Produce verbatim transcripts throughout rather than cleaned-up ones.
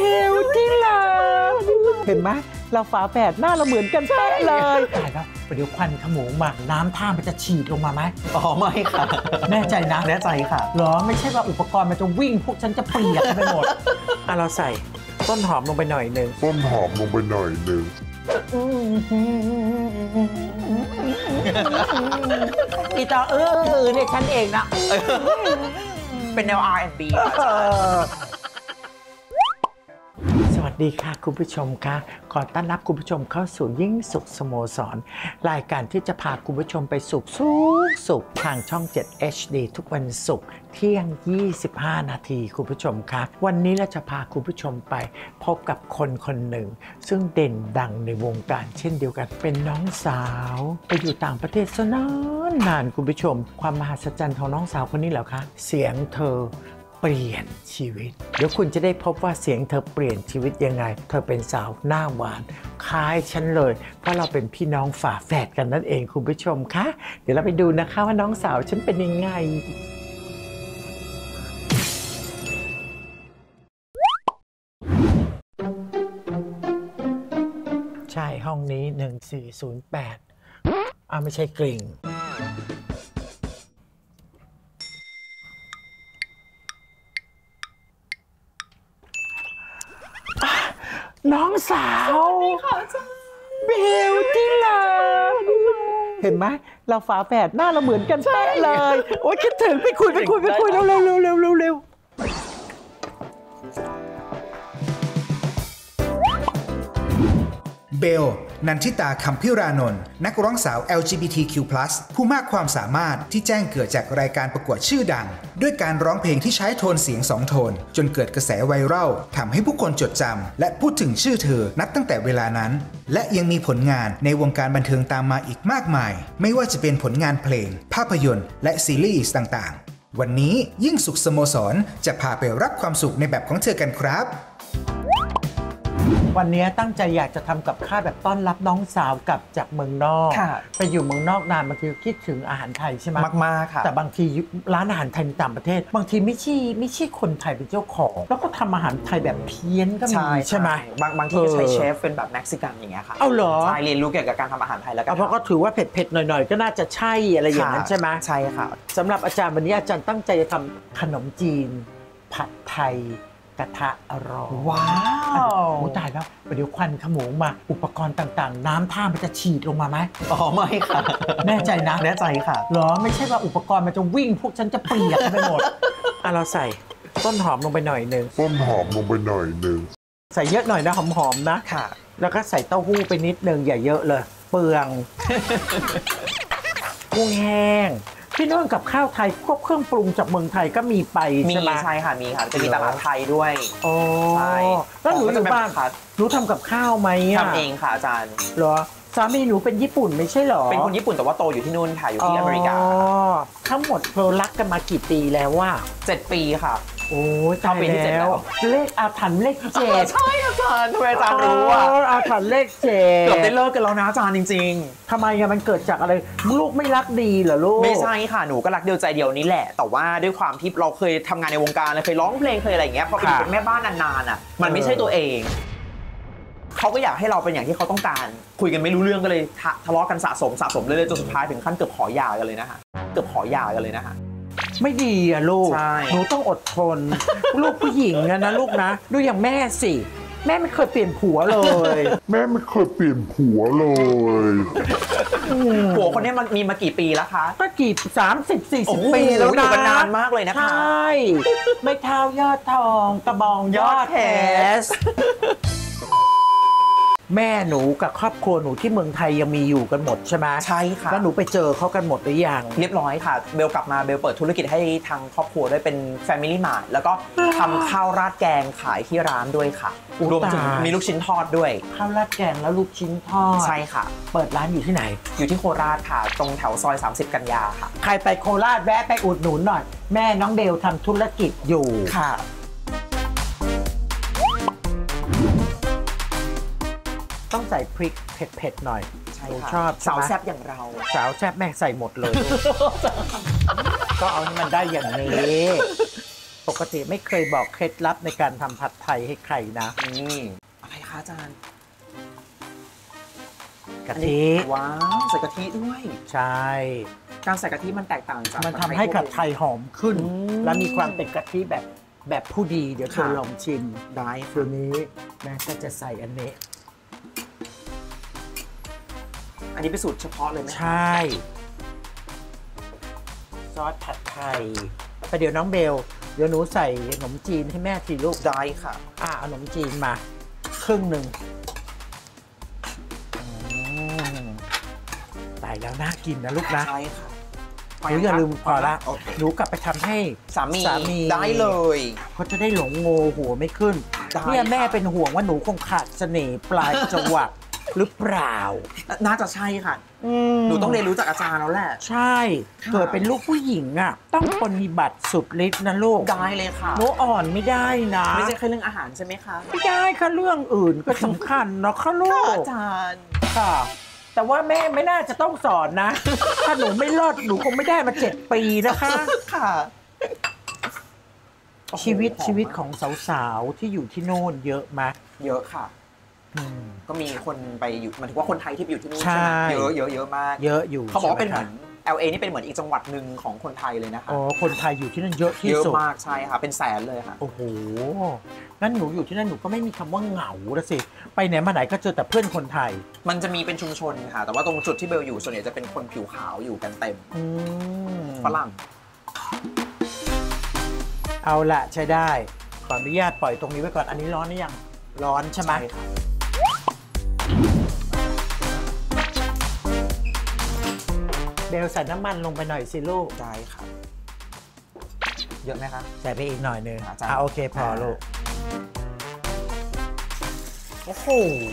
วที่รักเห็นไหมเราฝาแฝดหน้าเราเหมือนกันเป๊ะเลยตายแล้วเดี๋ยวควันขโมงมาน้ำท่ามันจะฉีดลงมาไหมอ๋อไม่ค่ะแน่ใจนะแน่ใจค่ะหรอไม่ใช่ว่าอุปกรณ์มันจะวิ่งพวกฉันจะเปียกไปหมดอ่ะเราใส่ต้นหอมลงไปหน่อยนึงต้นหอมลงไปหน่อยนึงอีตาเออเนี่ยฉันเองนะเป็นแนว อาร์ แอนด์ บีสวัสดีค่ะคุณผู้ชมค่ะขอต้อนรับคุณผู้ชมเข้าสู่ยิ่งสุขสโมสรรายการที่จะพาคุณผู้ชมไปสุขสุขสุขทางช่อง เจ็ด เอช ดี ทุกวันศุกร์เที่ยงยี่สิบห้านาทีคุณผู้ชมค่ะวันนี้เราจะพาคุณผู้ชมไปพบกับคนคนหนึ่งซึ่งเด่นดังในวงการเช่นเดียวกันเป็นน้องสาวไปอยู่ต่างประเทศซะนานนานคุณผู้ชมความมหัศจรรย์ของน้องสาวคนนี้เหรอคะเสียงเธอเปลี่ยนชีวิตเดี๋ยวคุณจะได้พบว่าเสียงเธอเปลี่ยนชีวิตยังไงเธอเป็นสาวหน้าหวานคล้ายฉันเลยเพราะเราเป็นพี่น้องฝาแฝดกันนั่นเองคุณผู้ชมคะเดี๋ยวเราไปดูนะคะว่าน้องสาวฉันเป็นยังไงใช่ห้องนี้หนึ่งสี่ศูนย์แปดอ้าวไม่ใช่กริ่งน้องสาวเบลที่รักเห็นไหมเราฝาแฝดหน้าเราเหมือนกันเป๊ะเลยโอ๊ยคิดถึงไปคุยไปคุยไปคุยเร็วเร็วเร็วเร็วเร็วเร็วเบล นันทิตา คำพิรานนท์นักร้องสาว แอล จี บี ที คิว พลัส ผู้มากความสามารถที่แจ้งเกิดจากรายการประกวดชื่อดังด้วยการร้องเพลงที่ใช้โทนเสียงสองโทนจนเกิดกระแสไวรัลทำให้ผู้คนจดจำและพูดถึงชื่อเธอนับตั้งแต่เวลานั้นและยังมีผลงานในวงการบันเทิงตามมาอีกมากมายไม่ว่าจะเป็นผลงานเพลงภาพยนตร์และซีรีส์ต่างๆวันนี้ยิ่งสุขสโมสรจะพาไปรับความสุขในแบบของเธอกันครับวันนี้ตั้งใจอยากจะทำกับข้าวแบบต้อนรับน้องสาวกลับจากเมืองนอกไปอยู่เมืองนอกนานบางทีคิดถึงอาหารไทยใช่ไหมมากๆค่ะแต่บางทีร้านอาหารไทยในต่างประเทศบางทีไม่ใช่ไม่ใช่คนไทยเป็นเจ้าของแล้วก็ทำอาหารไทยแบบเพี้ยนก็มีใช่ไหมบางบางทีก็ใช้เชฟเป็นแบบเม็กซิกันอย่างเงี้ยค่ะเอาเหรอใช่เรียนรู้เกี่ยวกับการทำอาหารไทยแล้วกันเพราะก็ถือว่าเผ็ดๆหน่อยๆก็น่าจะใช่อะไรอย่างนั้นใช่ไหมใช่ค่ะสำหรับอาจารย์วันนี้อาจารย์ตั้งใจจะทำขนมจีนผัดไทยกระทะอร่อยว้าวโอ้ตายแล้วเดี๋ยวควันขโมงมาอุปกรณ์ต่างๆน้ำท่ามันจะฉีดลงมาไหมอ๋อไม่ค่ะแน่ใจนะแน่ใจค่ะหรอไม่ใช่ว่าอุปกรณ์มันจะวิ่งพวกฉันจะเปียกไปหมดอ่ะเราใส่ต้นหอมลงไปหน่อยนึงต้นหอมลงไปหน่อยนึงใส่เยอะหน่อยนะหอมๆนะค่ะแล้วก็ใส่เต้าหู้ไปนิดนึงอย่าเยอะเลยเปลืองกุ้งแห้งที่นู่นกับข้าวไทยพวกเครื่องปรุงจากเมืองไทยก็มีไปใช่ไหมใช่ค่ะมีค่ะจะมีตลาดไทยด้วยโอ้ใช่แล้วหนูอยู่บ้านหนูทำกับข้าวไหมทำเองค่ะอาจารย์เหรอสามีหนูเป็นญี่ปุ่นไม่ใช่หรอเป็นคนญี่ปุ่นแต่ว่าโตอยู่ที่นู่นค่ะอยู่ที่อเมริกาทั้งหมดเรารักกันมากี่ปีแล้วว่าเจ็ดปีค่ะโอ้ยตายแล้วเลขอาถรรพ์เลขเจ็ดใช่อาจารย์ทำไมอาจารย์รู้อ่ะอาถรรพ์เลขเจ็ดเกือบได้เลิกกันแล้วนะอาจารย์จริงๆทำไมอะมันเกิดจากอะไรลูกไม่รักดีเหรอลูกไม่ใช่ค่ะหนูก็รักเดียวใจเดียวนี้แหละแต่ว่าด้วยความที่เราเคยทำงานในวงการเคยร้องเพลงเคยอะไรอย่างเงี้ยพอเป็นแม่บ้านนานๆอ่ะมันไม่ใช่ตัวเองเขาก็อยากให้เราเป็นอย่างที่เขาต้องการคุยกันไม่รู้เรื่องก็เลยทะเลาะกันสะสมสะสมเรื่อยๆจนสุดท้ายถึงขั้นเกือบขอหย่ากันเลยนะคะเกือบขอหย่ากันเลยนะคะไม่ดีอะลูกหนูต้องอดทนลูกผู้หญิงนะนะลูกนะดูอย่างแม่สิแม่ไม่เคยเปลี่ยนผัวเลยแม่ไม่เคยเปลี่ยนผัวเลยผัวคนนี้มันมีมากี่ปีแล้วคะก็กี่สามสิบสี่สิบปีแล้วนะอยู่กันนานมากเลยนะคะใช่ไม่เท้ายอดทองกระบองยอดเพชรแม่หนูกับครอบครัวหนูที่เมืองไทยยังมีอยู่กันหมดใช่ไหมใช่ค่ะแล้วหนูไปเจอเขากันหมดหรือยังเรียบร้อยค่ะเบลกลับมาเบลเปิดธุรกิจให้ทางครอบครัวด้วยเป็น Family Mart แล้วก็ทำข้าวราดแกงขายที่ร้านด้วยค่ะรวมถึงมีลูกชิ้นทอดด้วยข้าวราดแกงแล้วลูกชิ้นทอดใช่ค่ะเปิดร้านอยู่ที่ไหนอยู่ที่โคราชค่ะตรงแถวซอยสามสิบกันยาค่ะใครไปโคราชแวะไปอุดหนุนหน่อยแม่น้องเบลทำธุรกิจอยู่ค่ะต้องใส่พริกเผ็ดๆหน่อยใช่ชอบสาวแซ่บอย่างเราสาวแซ่บแม่ใส่หมดเลยก็เอาให้มันได้อย่างนี้ปกติไม่เคยบอกเคล็ดลับในการทำผัดไทยให้ใครนะนี่อะไรคะอาจารย์กะทิว้าวใส่กะทิด้วยใช่การใส่กะทิมันแตกต่างจากมันทำให้ผัดไทยหอมขึ้นอืมและมีความเป็นกะทิแบบแบบผู้ดี เดี๋ยวเธอค่ะลองชิมได้ตัวนี้แม่ก็จะใส่อันนี้อันนี้เป็นสูตรเฉพาะเลยไหมใช่ซอสผัดไทยแต่เดี๋ยวน้องเบล เดี๋ยวหนูใส่ขนมจีนให้แม่ทีลูกได้ค่ะอ่าเอาขนมจีนมา ครึ่งหนึ่งอืมตายแล้วน่ากินนะลูกนะใช่ค่ะหนูอย่าลืมพอละโอเคหนูกลับไปทำให้สามีสามีได้เลยเขาจะได้หลงโงหัวไม่ขึ้นได้เนี่ยแม่ค่ะเป็นห่วงว่าหนูคงขาดเสน่ห์ปลายจวักหรือเปล่าน่าจะใช่ค่ะ หนูต้องเรียนรู้จากอาจารย์แล้วแหละใช่ค่ะเกิดเป็นลูกผู้หญิงอ่ะ ต้องปฏิบัติสุดฤทธิ์นะลูกได้เลยค่ะหนูอ่อนไม่ได้นะไม่ใช่แค่เรื่องอาหารใช่ไหมคะไม่ได้ค่ะเรื่องอื่นก็สำคัญเนาะค่ะลูค่ะกอาจารย์ค่ะ แต่ว่าแม่ไม่น่าจะต้องสอนนะ ถ้าหนูไม่รอดหนูคงไม่ได้มาเจ็ดปีนะคะค่ะชีวิตโอ้โหชีวิตของสาวๆที่อยู่ที่โน่นเยอะมากเยอะค่ะ ก็มีคนไปอยู่หมายถึงว่าคนไทยที่ไปอยู่ที่นู่นใช่ใช่ไหมเยอะเยอะเยอะมากเยอะอยู่เขาบอกว่าเป็นเหมือนใช่ไหคะแอล เอ นี่เป็นเหมือนอีกจังหวัดหนึ่งของคนไทยเลยนะคะอ๋อคนไทยอยู่ที่นั่นเยอะที่เยอะสุดมากใช่ค่ะ เป็นแสนเลยค่ะโอ้โห งั้นหนูอยู่ที่นั่นหนูก็ไม่มีคำว่าเหงาละสิ ไปไหนมาไหนก็เจอแต่เพื่อนคนไทยมันจะมีเป็นชุมชนค่ะ แต่ว่าตรงจุดที่เบลอยู่ส่วนใหญ่จะเป็นคนผิวขาวอยู่กันเต็มอืมฝรั่งเอาละใช้ได้ ขออนุญาตปล่อยตรงนี้ไว้ก่อน อันนี้ร้อนหรือยัง ร้อนใช่ไหมใช่ค่ะเบลใส่น้ำมันลงไปหน่อยสิลูกได้ค่ะ เยอะไหมคะใส่ไปอีกหน่อยหนึงอาจารย์อ่ะโอเคพอลูกโอ้โห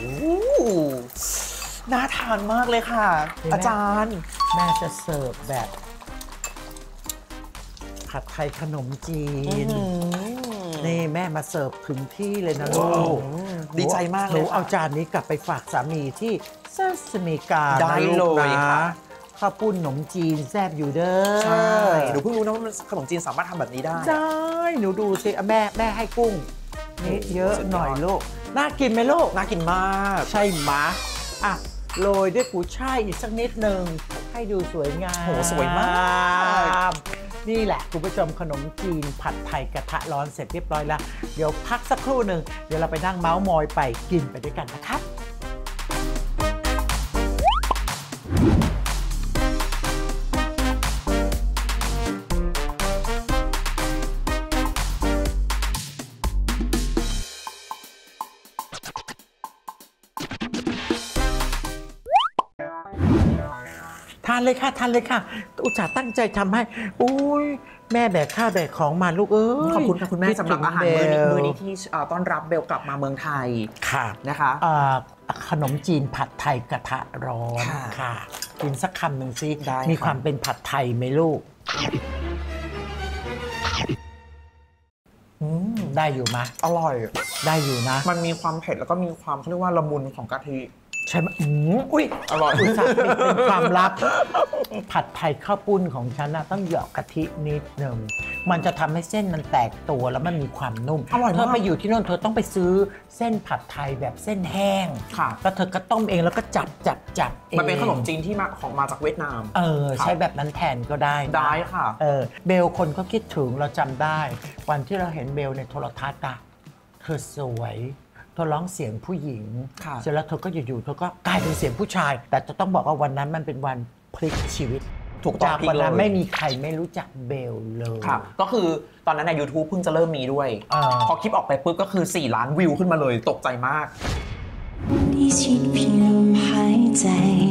น่าทานมากเลยค่ะเห็นไหมอาจารย์แม่จะเสิร์ฟแบบ ผัดไทยขนมจีน นี่แม่มาเสิร์ฟถึงที่เลยนะลูว้าวกดีใจมากเลยหนูค่ะเอาจานนี้กลับไปฝากสามีที่ซาสเมกาได้นะลูกเลยนะค่ะข้าวปุ้นขนมจีนแซ่บอยู่เด้อใช่หนูเพิ่งรู้นะว่าขนมจีนสามารถทำแบบนี้ได้ได้หนูดูสิอ่ะแม่แม่ให้กุ้งนี่เยอะสุดยอดหน่อยลูก น่ากินไหมลูกน่ากินมากใช่หมาอ่ะโรยด้วยกุยช่ายอีกสักนิดหนึ่งให้ดูสวยงามโหสวยมากนี่แหละคุณผู้ชมขนมจีนผัดไทยกระทะร้อนเสร็จเรียบร้อยแล้ว เดี๋ยวพักสักครู่หนึ่งเดี๋ยวเราไปนั่งเมาส์มอยไปกินไปด้วยกันนะครับ ทานเลยค่ะทานเลยค่ะ อุตส่าห์ตั้งใจทำให้อุ้ยแม่แบกข้าวแบกของมาลูกเอ้ยขอบคุณค่ะคุณแม่คิดสำหรับถึงอาหารมื้อนี้เบลมื้อนี้ที่เอ่อต้อนรับเบลกลับมาเมืองไทยค่ะนะคะเอ่อขนมจีนผัดไทยกระทะร้อนค่ะค่ะกินสักคำหนึ่งสิได้มีค่ะความเป็นผัดไทยไหมลูกอืมได้อยู่มะอร่อยได้อยู่นะมันมีความเผ็ดแล้วก็มีความเขาเรียกว่าละมุนของกะทิใช่ไหมอืมอุ้ยอร่อยอุตส่าห์ปิดเป็นความลับ ผัดไทยข้าวปุ้นของฉันนะต้องหยอกกะทินิดหนึ่งมันจะทำให้เส้นมันแตกตัวแล้วมันมีความนุ่มอร่อยมากเธอไปอยู่ที่โน่นเธอต้องไปซื้อเส้นผัดไทยแบบเส้นแห้งค่ะแล้วเธอก็ต้มเองแล้วก็จับจับจับเองมันเป็นขนมจีนที่มาของมาจากเวียดนามเออค่ะใช้แบบนั้นแทนก็ได้นะได้ค่ะเออเบลคนก็คิดถึงเราจำได้ วันที่เราเห็นเบลในโทรทัศน์อะเธอสวยเธอร้องเสียงผู้หญิงค่ะเสร็จแล้วเธอก็อยู่ๆเธอก็กลายเป็นเสียงผู้ชาย แต่จะต้องบอกว่าวันนั้นมันเป็นวันพลิกชีวิตถูกต้องจากวันนั้นไม่มีใครไม่รู้จักเบลเลยค่ะ ก็คือตอนนั้นใน YouTube เพิ่งจะเริ่มมีด้วยเออพอคลิปออกไปปุ๊บก็คือสี่ล้านวิวขึ้นมาเลยตกใจมากที่ชิดเพียงลมหายใจ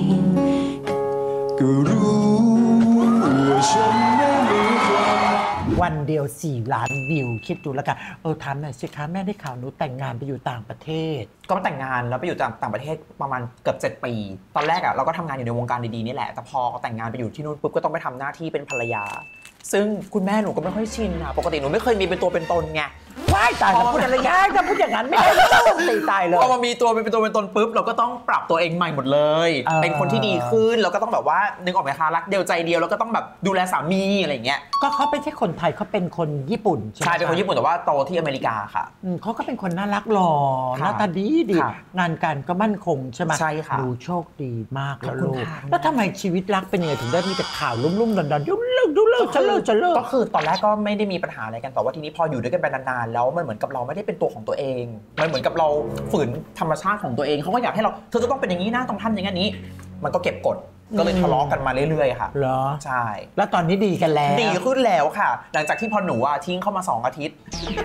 ก็รู้ว่าฉันไม่มีความวันเดียวสี่ล้านวิวคิดดูแล้วกันเออถามหน่อยสิคะแม่ได้ข่าวหนูแต่งงานไปอยู่ต่างประเทศก็แต่งงานแล้วไปอยู่ต่างประเทศประมาณเกือบเจ็ดปี ตอนแรกอะเราก็ทำงานอยู่ในวงการดีๆนี่แหละ แต่พอแต่งงานไปอยู่ที่นู่นปุ๊บก็ต้องไปทำหน้าที่เป็นภรรยา ซึ่งคุณแม่หนูก็ไม่ค่อยชินอะปกติหนูไม่เคยมีเป็นตัวเป็นตนไงพว้ายตายแล้วพูดอะไรง่ายถ้าพูดอย่างนั้นไม่ได้ตีตายเลยพอมามีตัวเป็นตัวเป็นตนปุ๊บเราก็ต้องปรับตัวเองใหม่หมดเลยเป็นคนที่ดีขึ้นเราก็ต้องแบบว่านึกออกไหมคะรักเดียวใจเดียวแล้วก็ต้องแบบดูแลสามีอะไรอย่างเงี้ยก็เขาไม่ใช่คนไทยเขาเป็นคนญี่ปุ่นใช่ไหมใช่เป็นคนญี่ปุ่นแต่ว่าโตที่อเมริกาค่ะเขาก็เป็นคนน่ารักหล่อหน้าตาดีดีงานการก็มั่นคงใช่ไหมใช่ค่ะดูโชคดีมากแล้วลูกแล้วทำไมชีวิตรักเป็นยังไงถึงได้มีแต่ข่าวลุ่มๆดอนๆยุ่งเลิกยุ่งเลิกจะเลิกจะเลิกก็คือตอนแรกก็ไม่ได้มีปัญหาอะไรกันแต่ว่าทีนี้พออยู่ด้วยกันไปนานๆแล้วมันเหมือนกับเราไม่ได้เป็นตัวของตัวเองมันเหมือนกับเราฝืนธรรมชาติของตัวเองเขาก็อยากให้เราเธอจะต้องเป็นอย่างนี้นะต้องทำอย่างนี้มันก็เก็บกดก็เลยทะเลาะกันมาเรื่อยๆค่ะเหรอใช่แล้วตอนนี้ดีกันแล้วดีขึ้นแล้วค่ะหลังจากที่พอหนูอ่ะทิ้งเข้ามาสองอาทิตย์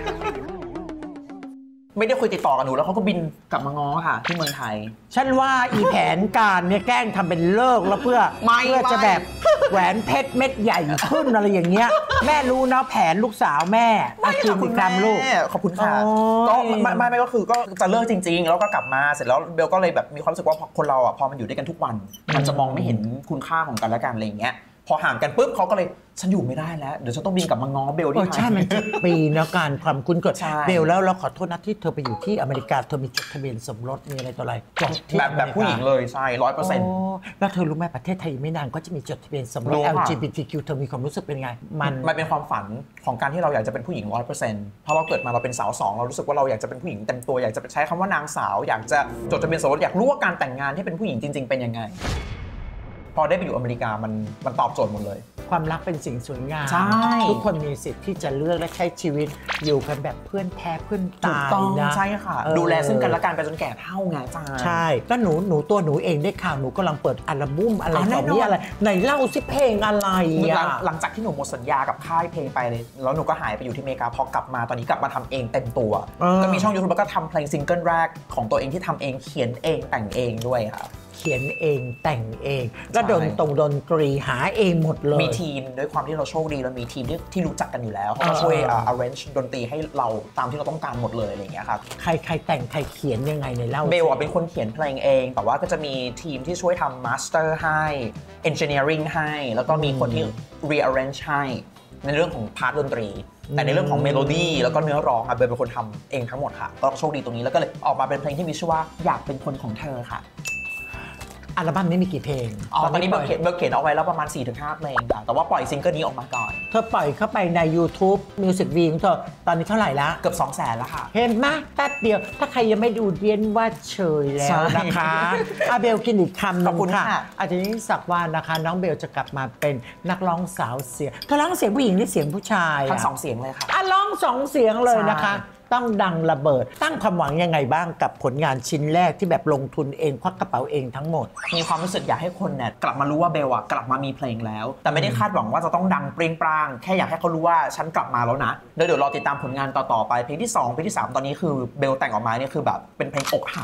ไม่ได้คุยติดต่อกับหนูแล้วเขาก็บินกลับมาง้อค่ะที่เมืองไทยฉันว่าอีแผนการเนี่ยแกล้งทำเป็นเลิกแล้วเพื่อเพื่อจะแบบแหวนเพชรเม็ดใหญ่ขึ้นอะไรอย่างเงี้ยแม่รู้นะแผนลูกสาวแม่ไม่ขอบคุณแม่ขอบคุณค่ะก็ไม่ไม่ไม่ก็คือก็จะเลิกจริงๆแล้วก็กลับมาเสร็จแล้วเบลก็เลยแบบมีความรู้สึกว่าคนเราอ่ะพอมันอยู่ด้วยกันทุกวันมันจะมองไม่เห็นคุณค่าของกันและกันอะไรอย่างเงี้ยพอห่างกันปุ๊บเขาก็เลยฉันอยู่ไม่ได้แล้วเดี๋ยวฉันต้องบินกลับมาง้อเบลที่ไทยใช่มันเจ็ดปีนะการความคุ้นเคยเบลแล้วเราขอโทษนะที่เธอไปอยู่ที่อเมริกาเธอมีจดทะเบียนสมรสมีอะไรต่ออะไรแบบแบบผู้หญิงเลยใช่ร้อยเปอร์เซ็นต์แล้วเธอรู้ไหมประเทศไทยไม่นานก็จะมีจดทะเบียนสมรส แอล จี บี ที คิว เธอมีความรู้สึกเป็นไงมันมันเป็นความฝันของการที่เราอยากจะเป็นผู้หญิงร้อยเปอร์เซ็นต์เพราะเราเกิดมาเราเป็นสาวสองเรารู้สึกว่าเราอยากจะเป็นผู้หญิงเต็มตัวอยากจะใช้คำว่านางสาวอยากจะจดทะเบียนสมรสอยากรู้ว่าการแต่งงานที่เป็นผู้หญิงจริงๆเป็นยังไงพอได้ไปอยู่อเมริกามันมันตอบโจทย์หมดเลยความรักเป็นสิ่งสวยงามทุกคนมีสิทธิ์ที่จะเลือกและใช้ชีวิตอยู่กันแบบเพื่อนแท้เพื่อนตายนะใช่ค่ะดูแลซึ่งกันและกันไปจนแก่เฒ่าไงจ้าใช่ก็หนูหนูตัวหนูเองได้ข่าวหนูกำลังเปิดอัลบั้มอะไรต่อนี้อะไรไหนเล่าสิเพลงอะไรหลังจากที่หนูหมดสัญญากับค่ายเพลงไปเลยแล้วหนูก็หายไปอยู่ที่อเมริกาพอกลับมาตอนนี้กลับมาทำเองเต็มตัวก็มีช่อง YouTube แล้วก็ทำเพลงซิงเกิลแรกของตัวเองที่ทำเองเขียนเองแต่งเองด้วยค่ะเขียนเองแต่งเองก็ดนตรงดนตรีหาเองหมดเลยมีทีมด้วยความที่เราโชคดีเรามีทีมที่ที่รู้จักกันอยู่แล้วเขาก็ช่วย arrange ดนตรีให้เราตามที่เราต้องการหมดเลยอะไรอย่างเงี้ยครับใครใครแต่งใครเขียนยังไงในเล่าเบลเป็นคนเขียนเพลงเองแต่ว่าก็จะมีทีมที่ช่วยทำ master ให้ engineering ให้แล้วก็มีคนที่ rearrange ให้ในเรื่องของพาร์ทดนตรีแต่ในเรื่องของเมโลดี้แล้วก็เนื้อร้องอะเบลเป็นคนทำเองทั้งหมดค่ะก็โชคดีตรงนี้แล้วก็เลยออกมาเป็นเพลงที่มีชื่อว่าอยากเป็นคนของเธอค่ะอัลบั้มนี้มีกี่เพลงอ๋อตอนนี้เบลเขียนเบลเขียนเอาไว้แล้วประมาณ สี่ถึงห้า เพลงค่ะแต่ว่าปล่อยซิงเกิลนี้ออกมาก่อนเธอปล่อยเข้าไปใน YouTube Music V ของเธอตอนนี้เท่าไหร่ละเกือบ สองแสน แล้วค่ะเห็นไหมแป๊บเดียวถ้าใครยังไม่ดูเดียนว่าเฉยแล้วนะคะอาเบลกินอีกคำหนึ่งค่ะอาจารย์ศักดิ์วานะคะน้องเบลจะกลับมาเป็นนักร้องสาวเสียงเธอร้องเสียงผู้หญิงหรือเสียงผู้ชายทั้งสองเสียงเลยค่ะอ่ะร้องสองเสียงเลยนะคะต้องดังระเบิดตั้งความหวังยังไงบ้างกับผลงานชิ้นแรกที่แบบลงทุนเองควักกระเป๋าเองทั้งหมดมีความรู้สึกอยากให้คนเนี่ยกลับมารู้ว่าเบลอะกลับมามีเพลงแล้วแต่ไม่ได้คาดหวังว่าจะต้องดังเปรี้ยงปร้างแค่อยากให้เขารู้ว่าฉันกลับมาแล้วนะเดี๋ยวเดี๋ยวรอติดตามผลงานต่อๆไปเพลงที่สองเพลงที่สามตอนนี้คือเบลแต่งออกมาเนี่ยคือแบบเป็นเพลงอกหัก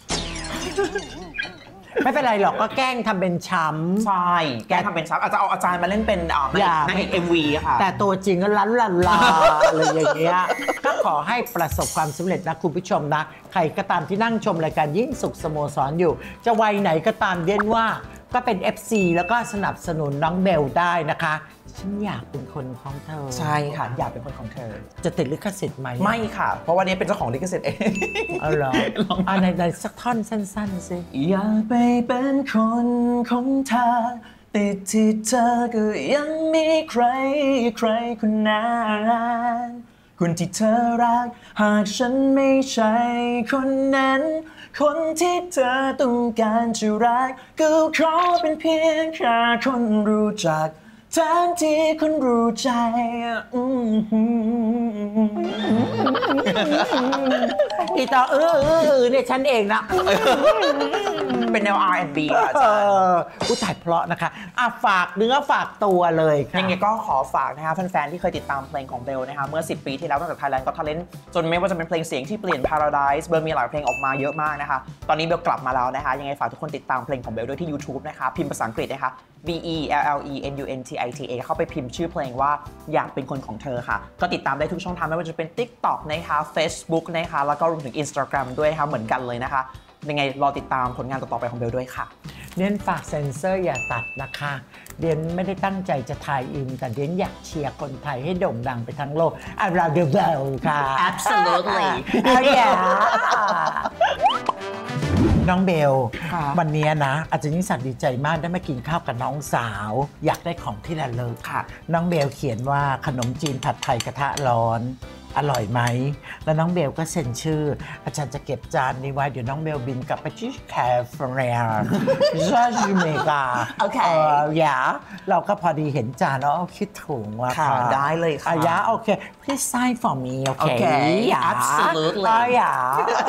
ไม่เป็นไรหรอกก็แกล้งทำเป็นช้ำใช่แกล้งทำเป็นช้ำอาจจะเอาอาจารย์มาเล่นเป็นอ่านางเอก เอ็ม วี ค่ะแต่ตัวจริงก็ลันลันลาอะไรอย่างเงี้ยก็ขอให้ประสบความสำเร็จนะคุณผู้ชมนะใครก็ตามที่นั่งชมรายการยิ่งสุขสโมสรอยู่จะวัยไหนก็ตามเด่นว่าก็เป็น เอฟ ซี แล้วก็สนับสนุนน้องเบลได้นะคะฉันอยากเป็นคนของเธอใช่ค่ะอยากเป็นคนของเธอจะติดลิขสิทธิ์ไหมไม่ค่ะเพราะวันนี้เป็นเจ้าของลิขสิทธิ์เองอ๋อเหรออ่าในในสักท่อนสั้นๆสิอยากไปเป็นคนของเธอติดที่เธอก็ยังมีใครใครคนนั้นคนที่เธอรักหากฉันไม่ใช่คนนั้นคนที่เธอต้องการจะรักก็ขอเป็นเพียงแค่คนรู้จักทั้งที่คนรู้ใจอีต่อเออเออเนี่ยฉันเองนะเป็นแนว อาร์ แอนด์ บี อาจารย์ผู้ถ่ายเพราะนะคะอ่ะฝากเนื้อฝากตัวเลยค่ะยังไงก็ขอฝากนะคะแฟนๆที่เคยติดตามเพลงของเบลนะคะเมื่อสิบปีที่แล้วตั้งแต่ Thailand Got Talent จนไม่ว่าจะเป็นเพลงเสียงที่เปลี่ยน Paradise เบลมีหลายเพลงออกมาเยอะมากนะคะตอนนี้เบลกลับมาแล้วนะคะยังไงฝากทุกคนติดตามเพลงของเบลด้วยที่ YouTube นะคะพิมพ์ภาษาอังกฤษนะคะ B E L L E N U N T I T A เข้าไปพิมพ์ชื่อเพลงว่าอยากเป็นคนของเธอค่ะก็ติดตามได้ทุกช่องทางไม่ว่าจะเป็น TikTok นะคะ Facebook นะคะแล้วก็รวมถึง Instagram ด้วยค่ะเหมือนกันเลยนะคะยังไงรอติดตามผลงานต่อๆไปของเบลด้วยค่ะเดียนฝากเซ็นเซอร์อย่าตัดนะคะเดียนไม่ได้ตั้งใจจะถ่ายอินแต่เดียนอยากเชียร์คนไทยให้โด่งดังไปทั้งโลกอาราเดเวลค่ะ Absolutely เอาอย่าน้องเบลค่ะวันนี้นะอาจารย์ยิ่งศักดิ์ดีใจมากได้มากินข้าวกับน้องสาว อยากได้ของที่ระลึกค่ะน้องเบลเขียนว่าขนมจีนผัดไทยกระทะร้อนอร่อยไหมแล้วน้องเบลก็เซ็นชื่ออาจารย์จะเก็บจานนี้ไว้เดี๋ยวน้องเบลบินกลับไปที่แคลิฟอร์เนียซาอเมริกาโอเคอย่าเราก็พอดีเห็นจานแล้วคิดถุงว่าค่ะได้เลยค่ะอ่อย่าโอเค please sign for me โอเค Okay อย่า absolutely อ่ะอย่า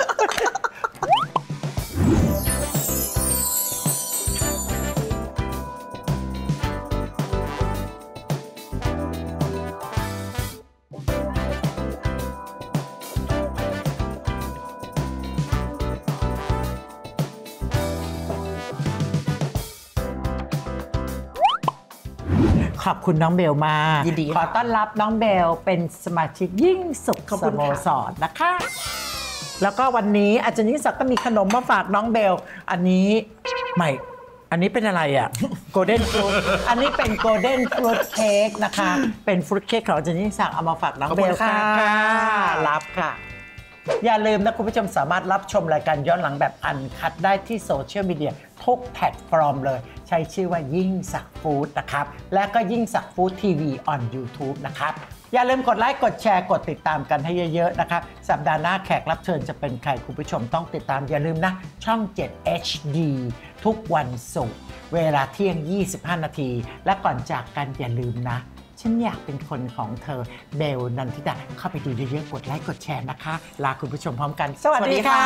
ขอบคุณน้องเบลมากยินดีขอค่ะต้อนรับน้องเบลเป็นสมาชิกยิ่งสุขขอบสคุณโมค่ะสรนะคะ แล้วก็วันนี้อาจารย์ยิ่งศักดิ์ก็มีขนมมาฝากน้องเบล อันนี้ใหม่ อันนี้เป็นอะไรอ่ะ โกลเด้นฟรุตอันนี้เป็นโกลเด้นฟรุตเค้กนะคะ เป็นฟรุตเค้กของอาจารย์ยิ่งศักดิ์เอามาฝากน้องขอบเบคุณลค่ะค่ะรับค่ะ อย่าลืมนะคุณผู้ชมสามารถรับชมรายการย้อนหลังแบบอันคัดได้ที่โซเชียลมีเดียทุกแพลตฟอร์มเลย ใช้ชื่อว่ายิ่งศักดิ์ฟู้ดนะครับ และก็ยิ่งศักดิ์ฟู้ดทีวี on ยูทูบ นะครับ อย่าลืมกดไลค์กดแชร์กดติดตามกันให้เยอะๆนะครับสัปดาห์หน้าแขกรับเชิญจะเป็นใครคุณผู้ชมต้องติดตามอย่าลืมนะช่อง เจ็ด เอช ดี ทุกวันศุกร์เวลาเที่ยง ยี่สิบห้า นาที และก่อนจากกันอย่าลืมนะ ฉันอยากเป็นคนของเธอเบลนันทิดาเข้าไปดูเยอะๆกดไลค์กดแชร์นะคะ ลาคุณผู้ชมพร้อมกัน สวัสดีค่ะ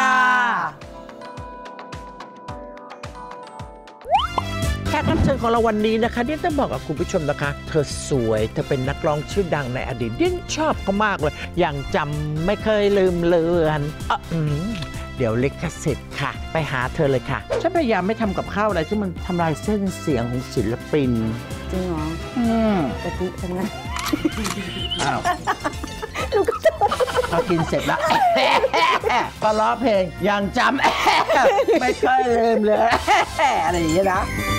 แขกรับเชิญของเราวันนี้นะคะเดียนต้องบอกกับคุณผู้ชมนะคะ เธอสวยเธอเป็นนักร้องชื่อดังในอดีตเดียนชอบเขามากเลย อย่างจำไม่เคยลืมเลือนอ่ะอืมเดี๋ยวลิขสิทธิ์ค่ะ ไปหาเธอเลยค่ะฉันพยายามไม่ทำกับข้าวอะไรที่มันทำลายเส้นเสียงของศิลปินจริงเหรออืมกะทิทำไงอ้าวพอกินเสร็จแล้ว ก็ร้องเพลงยังจำ ไม่เคยลืมเลย อะไรอย่างเงี้ยนะ